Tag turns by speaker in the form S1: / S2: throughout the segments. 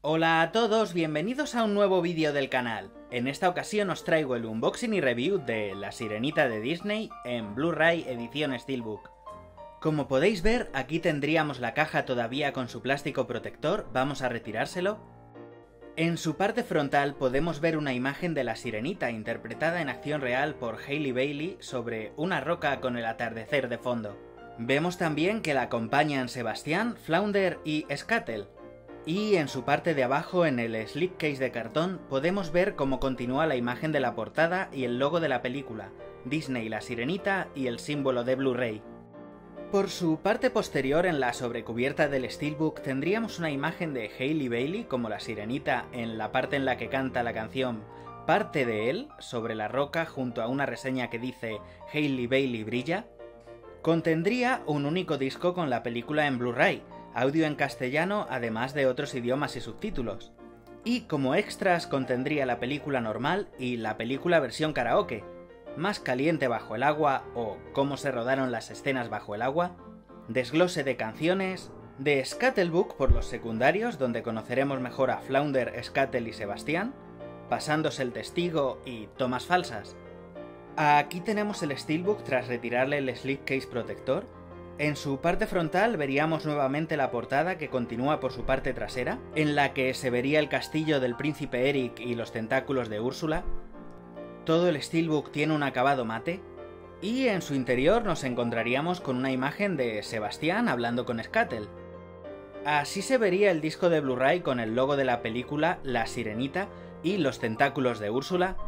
S1: Hola a todos, bienvenidos a un nuevo vídeo del canal. En esta ocasión os traigo el unboxing y review de La Sirenita de Disney en Blu-ray edición Steelbook. Como podéis ver, aquí tendríamos la caja todavía con su plástico protector, vamos a retirárselo. En su parte frontal podemos ver una imagen de la Sirenita interpretada en acción real por Halle Bailey sobre una roca con el atardecer de fondo. Vemos también que la acompañan Sebastián, Flounder y Scuttle. Y en su parte de abajo, en el slipcase de cartón, podemos ver cómo continúa la imagen de la portada y el logo de la película, Disney La Sirenita y el símbolo de Blu-ray. Por su parte posterior, en la sobrecubierta del Steelbook, tendríamos una imagen de Halle Bailey como la Sirenita en la parte en la que canta la canción Parte de él, sobre la roca, junto a una reseña que dice Halle Bailey brilla. Contendría un único disco con la película en Blu-ray, audio en castellano además de otros idiomas y subtítulos. Y como extras contendría la película normal y la película versión karaoke, Más caliente bajo el agua o Cómo se rodaron las escenas bajo el agua, desglose de canciones, de Scuttlebook por los secundarios donde conoceremos mejor a Flounder, Scuttle y Sebastián, Pasándose el testigo y Tomas falsas. Aquí tenemos el Steelbook tras retirarle el slipcase protector. En su parte frontal veríamos nuevamente la portada que continúa por su parte trasera, en la que se vería el castillo del príncipe Eric y los tentáculos de Úrsula. Todo el Steelbook tiene un acabado mate, y en su interior nos encontraríamos con una imagen de Sebastián hablando con Scuttle. Así se vería el disco de Blu-ray con el logo de la película La Sirenita y los tentáculos de Úrsula.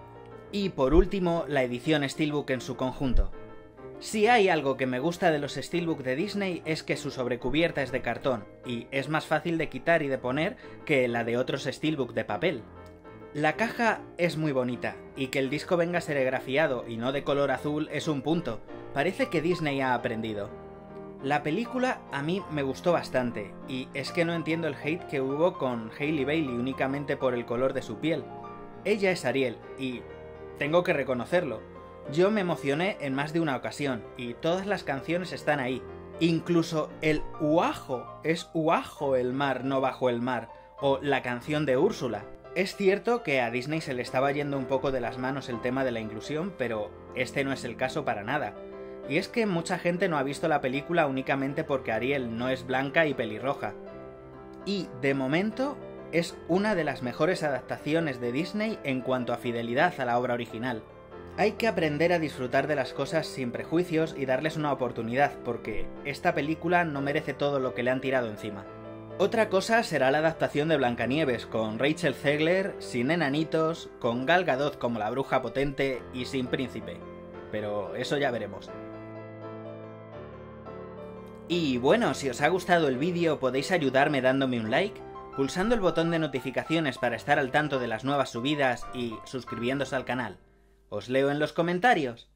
S1: Y por último, la edición Steelbook en su conjunto. Si hay algo que me gusta de los Steelbook de Disney es que su sobrecubierta es de cartón, y es más fácil de quitar y de poner que la de otros Steelbook de papel. La caja es muy bonita, y que el disco venga serigrafiado y no de color azul es un punto, parece que Disney ha aprendido. La película a mí me gustó bastante, y es que no entiendo el hate que hubo con Halle Bailey únicamente por el color de su piel. Ella es Ariel, y tengo que reconocerlo. Yo me emocioné en más de una ocasión, y todas las canciones están ahí. Incluso el Uajo, es Uajo el mar, no bajo el mar, o la canción de Úrsula. Es cierto que a Disney se le estaba yendo un poco de las manos el tema de la inclusión, pero este no es el caso para nada. Y es que mucha gente no ha visto la película únicamente porque Ariel no es blanca y pelirroja. Y, de momento, es una de las mejores adaptaciones de Disney en cuanto a fidelidad a la obra original. Hay que aprender a disfrutar de las cosas sin prejuicios y darles una oportunidad, porque esta película no merece todo lo que le han tirado encima. Otra cosa será la adaptación de Blancanieves, con Rachel Zegler, sin enanitos, con Gal Gadot como la bruja potente y sin príncipe. Pero eso ya veremos. Y bueno, si os ha gustado el vídeo podéis ayudarme dándome un like, pulsando el botón de notificaciones para estar al tanto de las nuevas subidas y suscribiéndose al canal. Os leo en los comentarios.